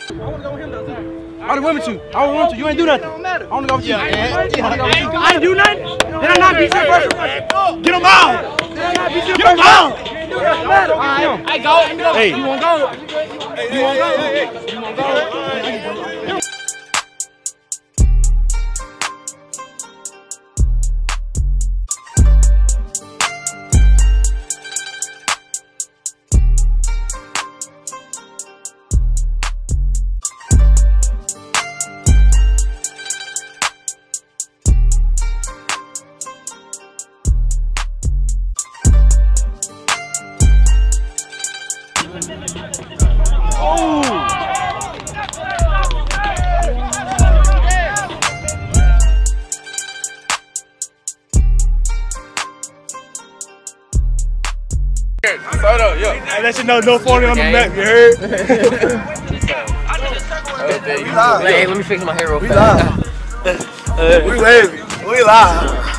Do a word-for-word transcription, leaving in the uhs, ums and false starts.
I want to go with him though, too. I done went with you. I want to. You ain't do nothing. I want to go with you. I ain't do nothing. Did I not beat you first? Get him out. Did I not beat you first? Get him out. I go. Hey. You want to go? You want to go? You want to go? Start up, yo. I let you know no forty on the map, you heard? Hey, let me fix my hair real We fast. live. We wavy. We live.